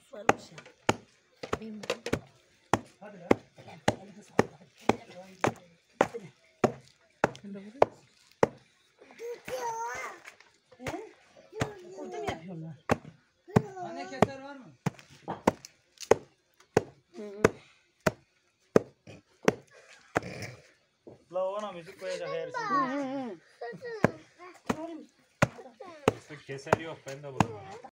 varmış ya. Benim Hadi lan. elimi sağlık. Sen de vuruyor musun? Orada mı yapıyorlar? Anne keser var mı? La ona müzik koyacak her şey. Keser yok ben de bulamam.